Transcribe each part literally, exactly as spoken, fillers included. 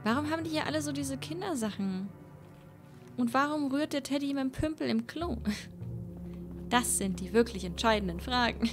Warum haben die hier alle so diese Kindersachen? Und warum rührt der Teddy mit dem Pümpel im Klo? Das sind die wirklich entscheidenden Fragen.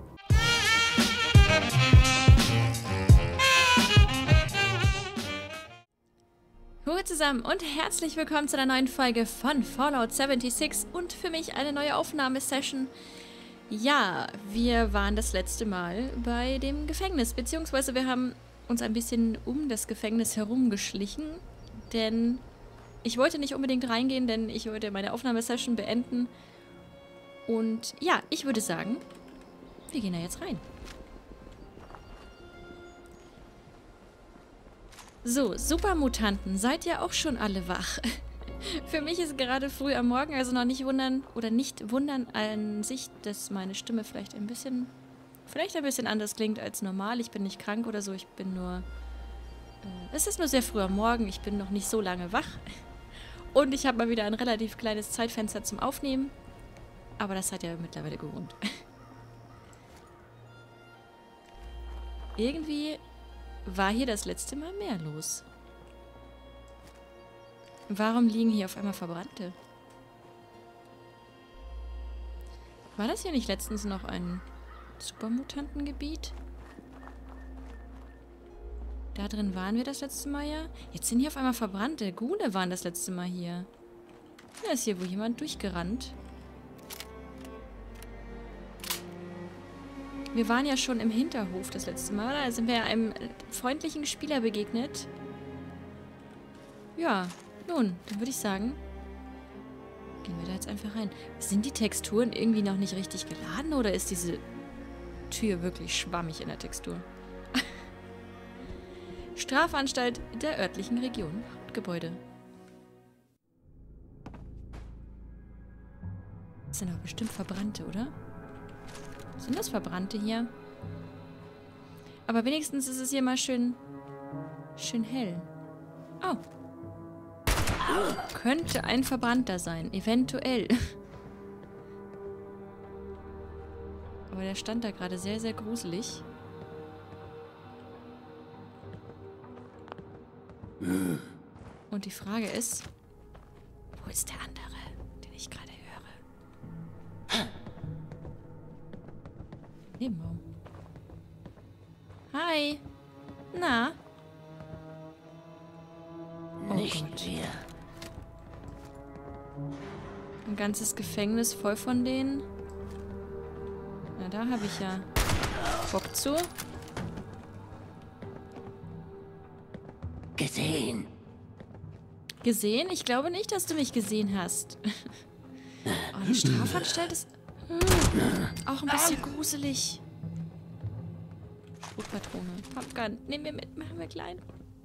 Hallo zusammen und herzlich willkommen zu einer neuen Folge von Fallout sechsundsiebzig und für mich eine neue Aufnahmesession. Ja, wir waren das letzte Mal bei dem Gefängnis, beziehungsweise wir haben uns ein bisschen um das Gefängnis herumgeschlichen, denn ich wollte nicht unbedingt reingehen, denn ich wollte meine Aufnahmesession beenden. Und ja, ich würde sagen, wir gehen da jetzt rein. So, Supermutanten, seid ihr auch schon alle wach? Für mich ist gerade früh am Morgen, also noch nicht wundern, oder nicht wundern an sich, dass meine Stimme vielleicht ein bisschen, vielleicht ein bisschen anders klingt als normal. Ich bin nicht krank oder so, ich bin nur, äh, es ist nur sehr früh am Morgen, ich bin noch nicht so lange wach. Und ich habe mal wieder ein relativ kleines Zeitfenster zum Aufnehmen. Aber das seid ihr mittlerweile gewohnt. Irgendwie war hier das letzte Mal mehr los. Warum liegen hier auf einmal Verbrannte? War das hier nicht letztens noch ein Supermutantengebiet? Da drin waren wir das letzte Mal ja. Jetzt sind hier auf einmal Verbrannte. Gune waren das letzte Mal hier. Da ist hier wohl jemand durchgerannt. Wir waren ja schon im Hinterhof das letzte Mal. Da sind wir einem freundlichen Spieler begegnet. Ja, nun, dann würde ich sagen, gehen wir da jetzt einfach rein. Sind die Texturen irgendwie noch nicht richtig geladen oder ist diese Tür wirklich schwammig in der Textur? Strafanstalt der örtlichen Region. Gebäude. Das sind doch bestimmt Verbrannte, oder? Sind das Verbrannte hier? Aber wenigstens ist es hier mal schön, schön hell. Oh. Könnte ein Verbrannter sein. Eventuell. Aber der stand da gerade sehr, sehr gruselig. Und die Frage ist, wo ist der andere, den ich gerade höre? Nebenraum. Hi. Na? Oh Nicht Gott. mehr. Ein ganzes Gefängnis voll von denen. Na, da habe ich ja Bock zu. Gesehen. Gesehen? Ich glaube nicht, dass du mich gesehen hast. Oh, eine Strafanstalt ist auch ein bisschen gruselig. Schrotpatrone. Pumpgun. Nehmen wir mit. Machen wir klein.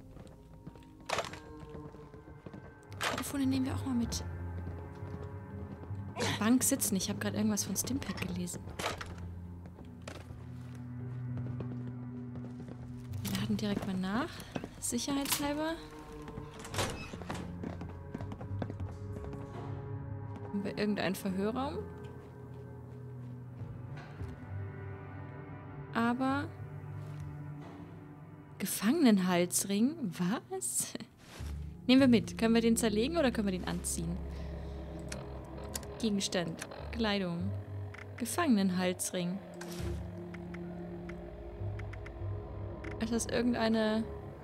Telefone nehmen wir auch mal mit. Bank sitzen. Ich habe gerade irgendwas von Stimpack gelesen. Wir laden direkt mal nach. Sicherheitshalber. Haben wir irgendeinen Verhörraum? Aber Gefangenenhalsring? Was? Nehmen wir mit. Können wir den zerlegen oder können wir den anziehen? Gegenstand. Kleidung. Gefangenenhalsring. Ist das irgendeine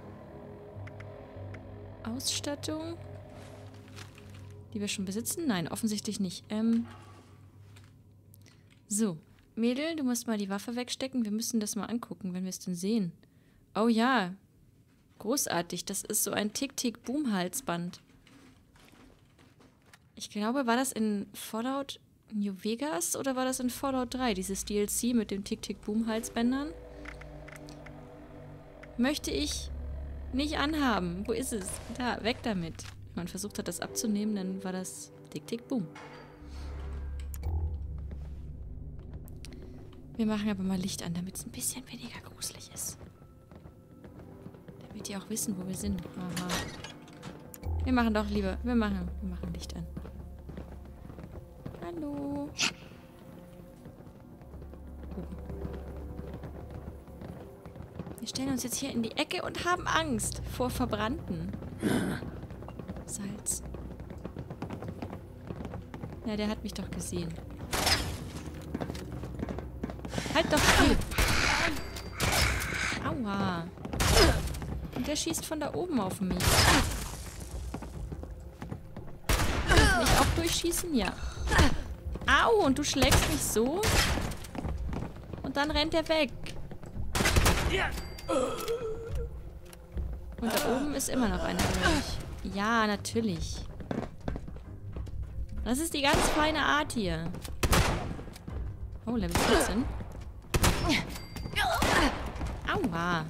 Ausstattung, die wir schon besitzen? Nein, offensichtlich nicht. Ähm so. Mädel, du musst mal die Waffe wegstecken. Wir müssen das mal angucken, wenn wir es denn sehen. Oh ja. Großartig. Das ist so ein Tick-Tick-Boom-Halsband. Ich glaube, war das in Fallout New Vegas oder war das in Fallout drei? Dieses D L C mit den Tick-Tick-Boom-Halsbändern? Möchte ich nicht anhaben. Wo ist es? Da, weg damit. Wenn man versucht hat, das abzunehmen, dann war das Tick-Tick-Boom. Wir machen aber mal Licht an, damit es ein bisschen weniger gruselig ist. Damit die auch wissen, wo wir sind. Aha. Wir machen doch lieber. Wir machen, wir machen Licht an. Hallo. Oh. Hier stellen uns jetzt hier in die Ecke und haben Angst vor Verbrannten. Salz. Ja, der hat mich doch gesehen. Halt doch still. Aua. Und der schießt von da oben auf mich. Kann ich auch durchschießen? Ja. Au, und du schlägst mich so? Und dann rennt er weg. Und da oben ist immer noch einer durch. Ja, natürlich. Das ist die ganz feine Art hier. Oh, Level vierzehn. Aua.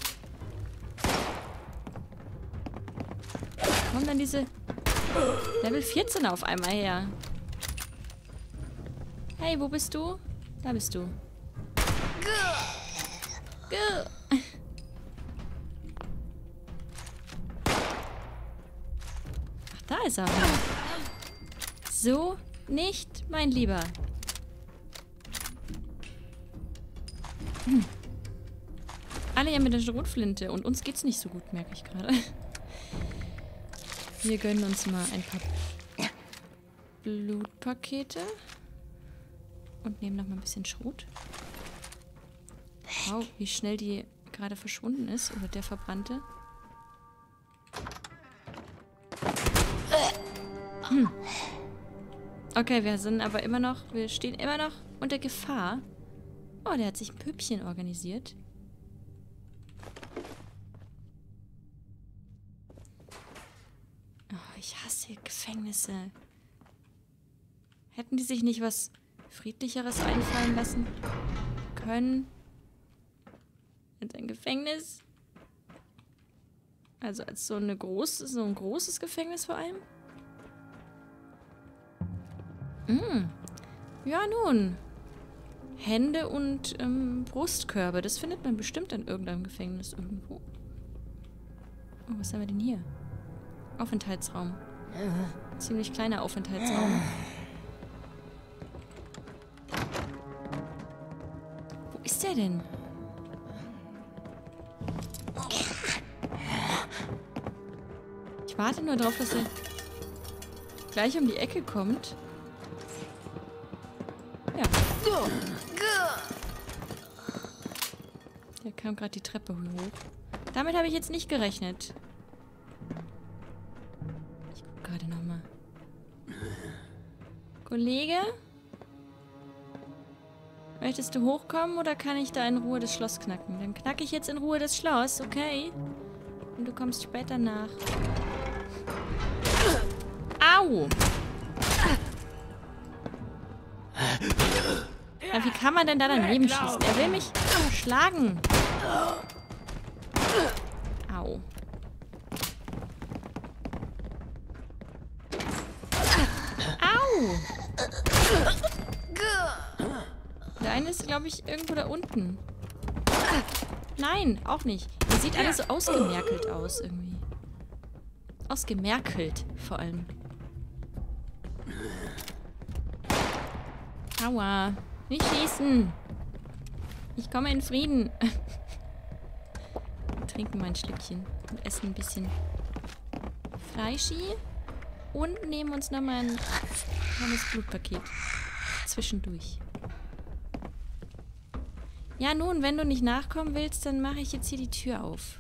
Kommen dann diese Level vierzehn auf einmal her. Hey, wo bist du? Da bist du. Gah. Ach, da ist er. So nicht, mein Lieber. Hm. Alle ja mit der Schrotflinte. Und uns geht's nicht so gut, merke ich gerade. Wir gönnen uns mal ein paar Blutpakete. Und nehmen noch mal ein bisschen Schrot. Wow, wie schnell die gerade verschwunden ist. Oder der Verbrannte. Hm. Okay, wir sind aber immer noch... Wir stehen immer noch unter Gefahr. Oh, der hat sich ein Püppchen organisiert. Oh, ich hasse Gefängnisse. Hätten die sich nicht was Friedlicheres einfallen lassen können? Als ein Gefängnis? Also als so eine große, so ein großes Gefängnis vor allem? Mm. Ja, nun. Hände und ähm, Brustkörbe. Das findet man bestimmt in irgendeinem Gefängnis irgendwo. Oh, was haben wir denn hier? Aufenthaltsraum. Ziemlich kleiner Aufenthaltsraum. Wo ist der denn? Ich warte nur darauf, dass er gleich um die Ecke kommt. Ja. Der kam gerade die Treppe hoch. Damit habe ich jetzt nicht gerechnet. Ich gucke gerade nochmal. Kollege? Möchtest du hochkommen oder kann ich da in Ruhe das Schloss knacken? Dann knacke ich jetzt in Ruhe das Schloss, okay? Und du kommst später nach. Au! Ja, wie kann man denn da daneben schießen? Er will mich schlagen. Au. Au! Der eine ist, glaube ich, irgendwo da unten. Nein, auch nicht. Der sieht alles so ausgemerkelt aus irgendwie. Ausgemerkelt, vor allem. Aua. Nicht schießen. Ich komme in Frieden. Wir trinken mal ein Schlückchen und essen ein bisschen Fleischi. Und nehmen uns nochmal ein kleines Blutpaket. Zwischendurch. Ja, nun, wenn du nicht nachkommen willst, dann mache ich jetzt hier die Tür auf.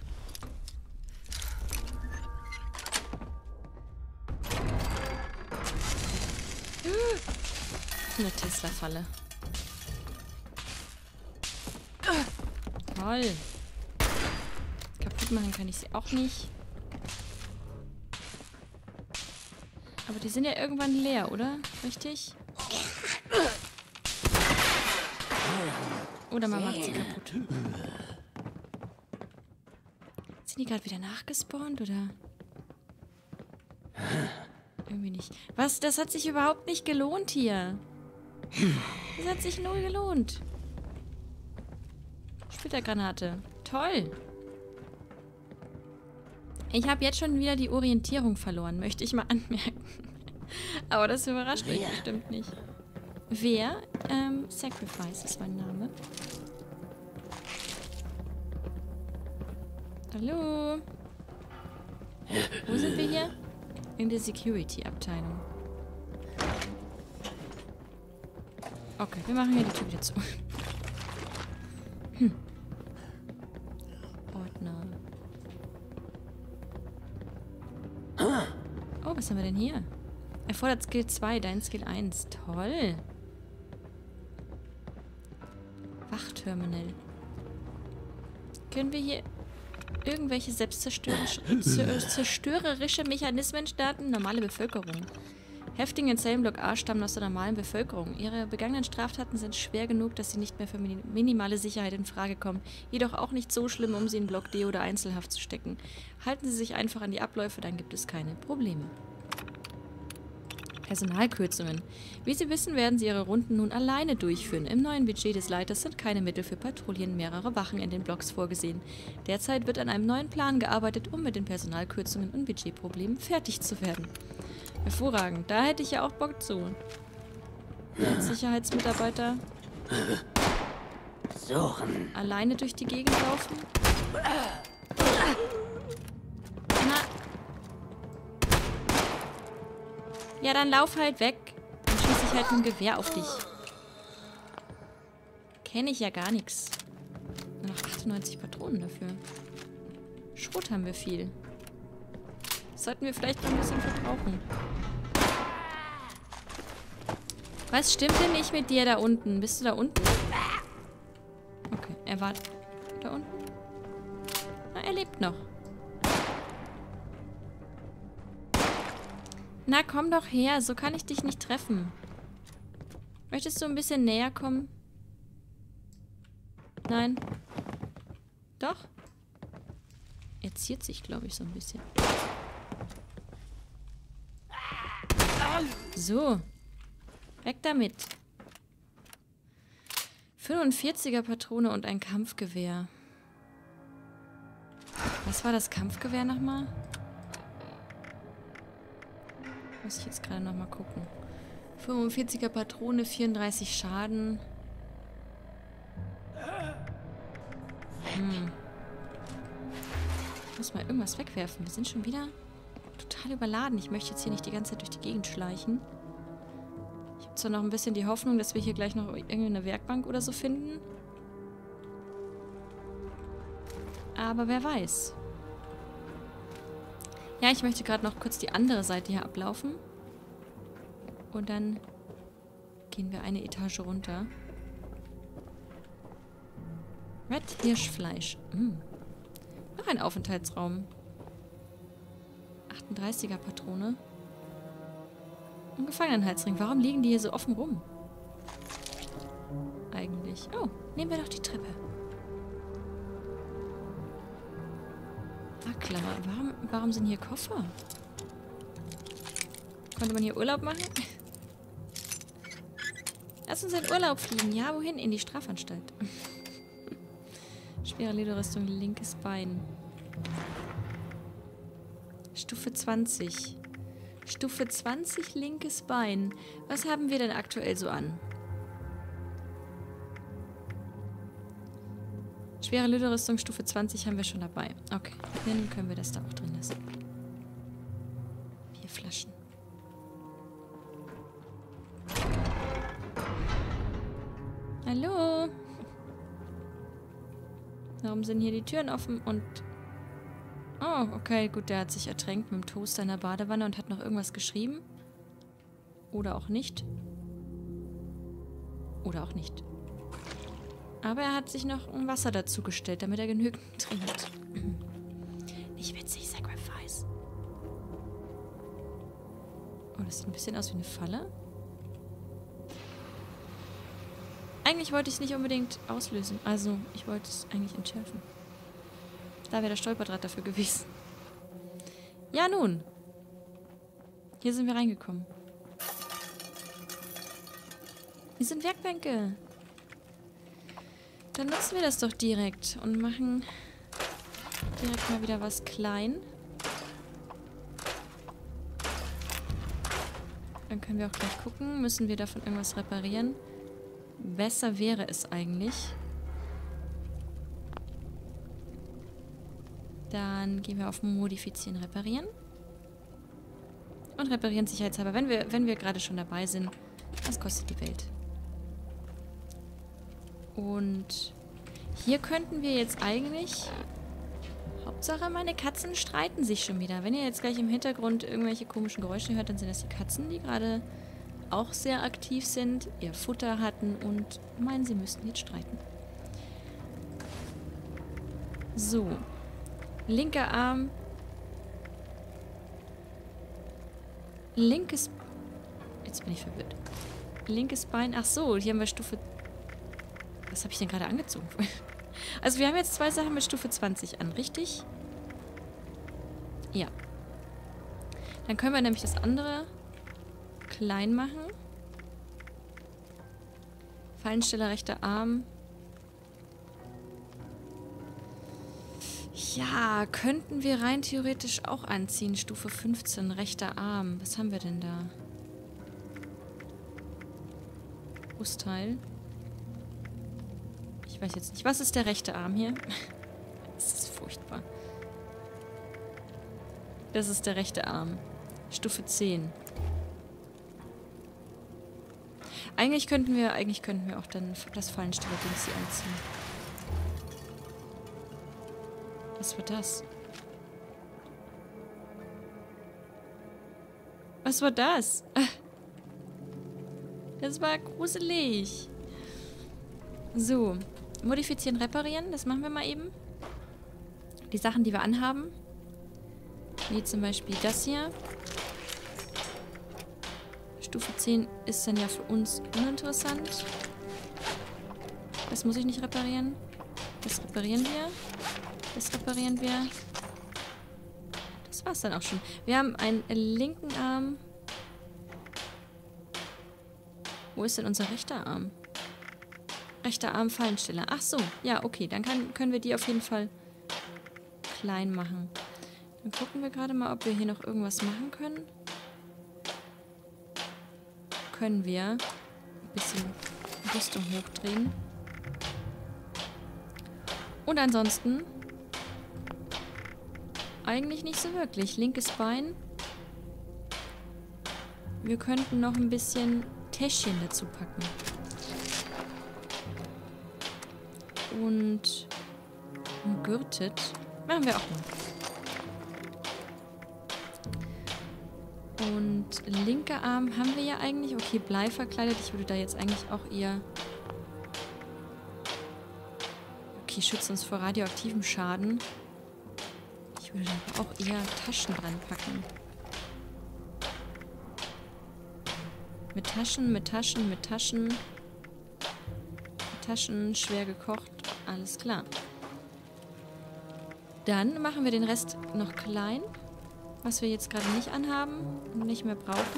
Eine Tesla-Falle. Toll. Kaputt machen kann ich sie auch nicht. Aber die sind ja irgendwann leer, oder? Richtig? Oder man macht sie kaputt. Sind die gerade wieder nachgespawnt, oder? Irgendwie nicht. Was? Das hat sich überhaupt nicht gelohnt hier. Das hat sich null gelohnt. Splittergranate. Toll. Ich habe jetzt schon wieder die Orientierung verloren, möchte ich mal anmerken. Aber das überrascht mich bestimmt nicht. Wer? Ähm, Sacrifice ist mein Name. Hallo? Wo sind wir hier? In der Security-Abteilung. Okay, wir machen hier die Tür wieder zu. Hm. Ordner. Oh, was haben wir denn hier? Erfordert Skill zwei, dein Skill eins. Toll. Wachterminal. Können wir hier irgendwelche selbstzerstörerische Mechanismen starten? Normale Bevölkerung. Häftlinge in Zellenblock A stammen aus der normalen Bevölkerung. Ihre begangenen Straftaten sind schwer genug, dass sie nicht mehr für minimale Sicherheit in Frage kommen. Jedoch auch nicht so schlimm, um sie in Block D oder Einzelhaft zu stecken. Halten Sie sich einfach an die Abläufe, dann gibt es keine Probleme. Personalkürzungen. Wie Sie wissen, werden Sie Ihre Runden nun alleine durchführen. Im neuen Budget des Leiters sind keine Mittel für Patrouillen mehrerer Wachen in den Blocks vorgesehen. Derzeit wird an einem neuen Plan gearbeitet, um mit den Personalkürzungen und Budgetproblemen fertig zu werden. Hervorragend. Da hätte ich ja auch Bock zu. Als Sicherheitsmitarbeiter Suchen. Alleine durch die Gegend laufen. Na. Ja, dann lauf halt weg. Dann schieße ich halt mit dem Gewehr auf dich. Kenne ich ja gar nichts. Nur noch achtundneunzig Patronen dafür. Schrot haben wir viel. Sollten wir vielleicht noch ein bisschen verbrauchen. Was stimmt denn nicht mit dir da unten? Bist du da unten? Okay, er war da unten. Na, er lebt noch. Na, komm doch her. So kann ich dich nicht treffen. Möchtest du ein bisschen näher kommen? Nein. Doch? Er ziert sich, glaube ich, so ein bisschen. So. Weg damit. fünfundvierziger Patrone und ein Kampfgewehr. Was war das Kampfgewehr nochmal? Muss ich jetzt gerade nochmal gucken. fünfundvierziger Patrone, vierunddreißig Schaden. Hm. Ich muss mal irgendwas wegwerfen. Wir sind schon wieder total überladen. Ich möchte jetzt hier nicht die ganze Zeit durch die Gegend schleichen. Ich habe zwar noch ein bisschen die Hoffnung, dass wir hier gleich noch irgendwie eine Werkbank oder so finden. Aber wer weiß. Ja, ich möchte gerade noch kurz die andere Seite hier ablaufen. Und dann gehen wir eine Etage runter. Red Hirschfleisch. Mm. Noch ein Aufenthaltsraum. achtunddreißiger Patrone. Ein Gefangenenhalsring. Warum liegen die hier so offen rum? Eigentlich. Oh, nehmen wir doch die Treppe. Ah, klar. Warum, warum sind hier Koffer? Konnte man hier Urlaub machen? Lass uns in Urlaub fliegen. Ja, wohin? In die Strafanstalt. Schwere Lederrüstung, linkes Bein. Stufe zwanzig. Stufe zwanzig, linkes Bein. Was haben wir denn aktuell so an? Schwere Lederrüstung, Stufe zwanzig haben wir schon dabei. Okay, dann können wir das da auch drin lassen. Vier Flaschen. Hallo? Warum sind hier die Türen offen und... Oh, okay, gut, der hat sich ertränkt mit dem Toaster in der Badewanne und hat noch irgendwas geschrieben. Oder auch nicht. Oder auch nicht. Aber er hat sich noch ein Wasser dazugestellt, damit er genügend trinkt. Nicht witzig, Sacrifice. Oh, das sieht ein bisschen aus wie eine Falle. Eigentlich wollte ich es nicht unbedingt auslösen. Also, ich wollte es eigentlich entschärfen. Da wäre der Stolperdraht dafür gewesen. Ja, nun. Hier sind wir reingekommen. Hier sind Werkbänke. Dann nutzen wir das doch direkt und machen direkt mal wieder was klein. Dann können wir auch gleich gucken. Müssen wir davon irgendwas reparieren? Besser wäre es eigentlich, Dann gehen wir auf Modifizieren, Reparieren. Und reparieren sicherheitshalber, wenn wir, wenn wir gerade schon dabei sind. Das kostet die Welt. Und hier könnten wir jetzt eigentlich... Hauptsache, meine Katzen streiten sich schon wieder. Wenn ihr jetzt gleich im Hintergrund irgendwelche komischen Geräusche hört, dann sind das die Katzen, die gerade auch sehr aktiv sind, ihr Futter hatten und meinen, sie müssten jetzt streiten. So. Linker Arm. Linkes... Jetzt bin ich verwirrt. Linkes Bein. Ach so, hier haben wir Stufe... Was habe ich denn gerade angezogen? Also wir haben jetzt zwei Sachen mit Stufe zwanzig an, richtig? Ja. Dann können wir nämlich das andere klein machen. Fallensteller, rechter Arm. Ja, könnten wir rein theoretisch auch anziehen. Stufe fünfzehn, rechter Arm. Was haben wir denn da? Brustteil. Ich weiß jetzt nicht. Was ist der rechte Arm hier? Das ist furchtbar. Das ist der rechte Arm. Stufe zehn. Eigentlich könnten wir, eigentlich könnten wir auch dann das Fallensteller-Dings hier anziehen. Was war das? Was war das? Das war gruselig. So. Modifizieren, reparieren. Das machen wir mal eben. Die Sachen, die wir anhaben. Wie zum Beispiel das hier. Stufe zehn ist dann ja für uns uninteressant. Das muss ich nicht reparieren. Das reparieren wir. Das reparieren wir. Das war's dann auch schon. Wir haben einen linken Arm. Wo ist denn unser rechter Arm? Rechter Arm Fallensteller. Ach so. Ja, okay. Dann kann, können wir die auf jeden Fall klein machen. Dann gucken wir gerade mal, ob wir hier noch irgendwas machen können. Können wir ein bisschen Rüstung hochdrehen. Und ansonsten eigentlich nicht so wirklich. Linkes Bein. Wir könnten noch ein bisschen Täschchen dazu packen. Und umgürtet. Machen wir auch mal. Und linker Arm haben wir ja eigentlich. Okay, Blei verkleidet. Ich würde da jetzt eigentlich auch eher... Okay, schützt uns vor radioaktivem Schaden. Ich würde da auch eher Taschen dran packen. Mit Taschen, mit Taschen, mit Taschen. Mit Taschen, schwer gekocht. Alles klar. Dann machen wir den Rest noch klein. Was wir jetzt gerade nicht anhaben und nicht mehr brauchen.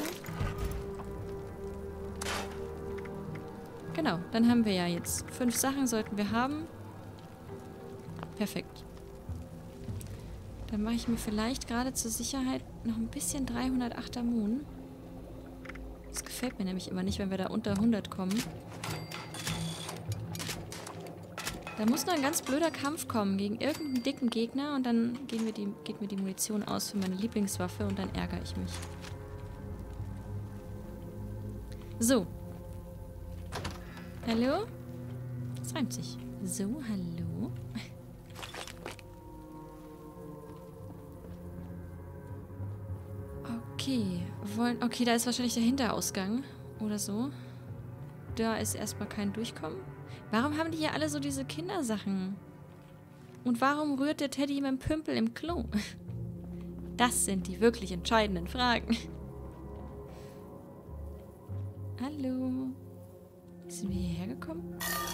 Genau, dann haben wir ja jetzt fünf Sachen sollten wir haben. Perfekt. Dann mache ich mir vielleicht gerade zur Sicherheit noch ein bisschen dreihundertachter Moon. Das gefällt mir nämlich immer nicht, wenn wir da unter hundert kommen. Da muss noch ein ganz blöder Kampf kommen gegen irgendeinen dicken Gegner und dann gehen wir die, geht mir die Munition aus für meine Lieblingswaffe und dann ärgere ich mich. So. Hallo? Das reimt sich. So, hallo? Okay. Wollen, okay, da ist wahrscheinlich der Hinterausgang oder so. Da ist erstmal kein Durchkommen. Warum haben die hier alle so diese Kindersachen? Und warum rührt der Teddy mit dem Pümpel im Klo? Das sind die wirklich entscheidenden Fragen. Hallo? Sind wir hierher gekommen?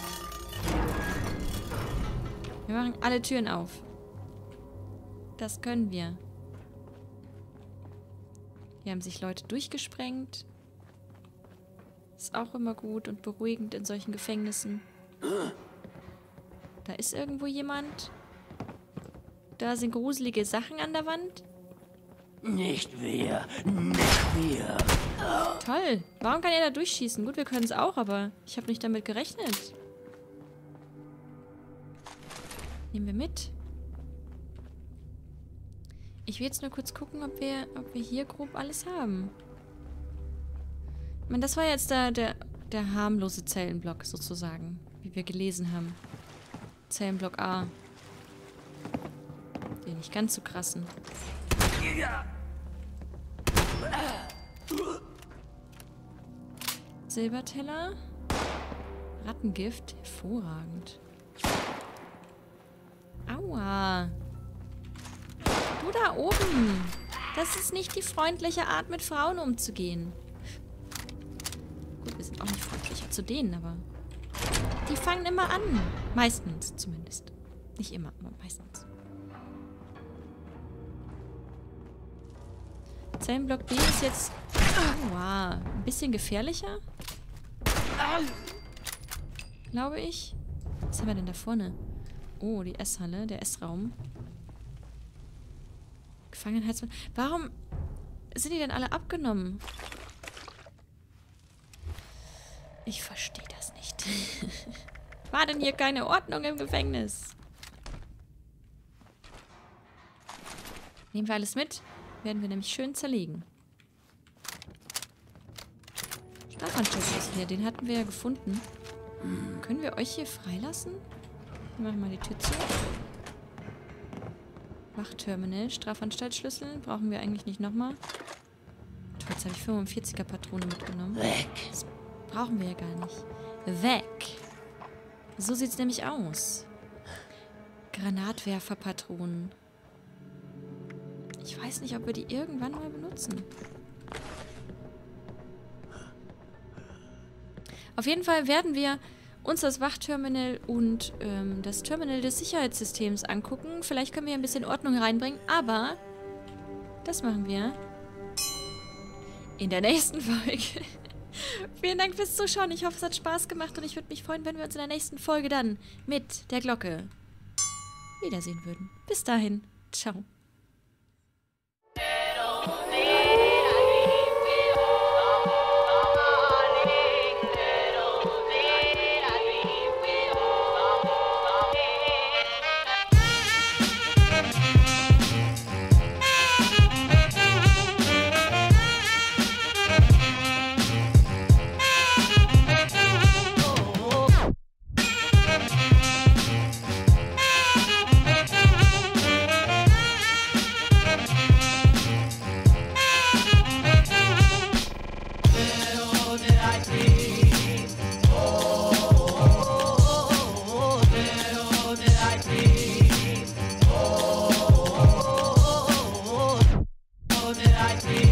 Wir machen alle Türen auf. Das können wir. Hier haben sich Leute durchgesprengt. Ist auch immer gut und beruhigend in solchen Gefängnissen. Da ist irgendwo jemand. Da sind gruselige Sachen an der Wand. Nicht wir, nicht wir. Toll. Warum kann er da durchschießen? Gut, wir können es auch, aber ich habe nicht damit gerechnet. Nehmen wir mit. Ich will jetzt nur kurz gucken, ob wir, ob wir hier grob alles haben. Ich meine, das war jetzt der, der, der harmlose Zellenblock sozusagen, wie wir gelesen haben. Zellenblock A. Den nicht ganz so krassen. Silberteller. Rattengift. Hervorragend. Aua. Du da oben. Das ist nicht die freundliche Art, mit Frauen umzugehen. Gut, wir sind auch nicht freundlicher zu denen, aber... Die fangen immer an. Meistens zumindest. Nicht immer, aber meistens. Zellenblock B ist jetzt... Aua. Ein bisschen gefährlicher. Glaube ich. Was haben wir denn da vorne? Oh, die Esshalle, der Essraum. Gefangenheits... Warum sind die denn alle abgenommen? Ich verstehe das nicht. War denn hier keine Ordnung im Gefängnis? Nehmen wir alles mit. Werden wir nämlich schön zerlegen. Strafanstalt hier, den hatten wir ja gefunden. Können wir euch hier freilassen? Wir machen mal die Tür zu. Wachterminal, Strafanstaltschlüssel. Brauchen wir eigentlich nicht nochmal. Jetzt habe ich fünfundvierziger Patrone mitgenommen. Weg. Das brauchen wir ja gar nicht. Weg. So sieht es nämlich aus. Granatwerferpatronen. Ich weiß nicht, ob wir die irgendwann mal benutzen. Auf jeden Fall werden wir uns das Wachterminal und ähm, das Terminal des Sicherheitssystems angucken. Vielleicht können wir ein bisschen Ordnung reinbringen, aber das machen wir in der nächsten Folge. Vielen Dank fürs Zuschauen. Ich hoffe, es hat Spaß gemacht und ich würde mich freuen, wenn wir uns in der nächsten Folge dann mit der Glocke wiedersehen würden. Bis dahin. Ciao. I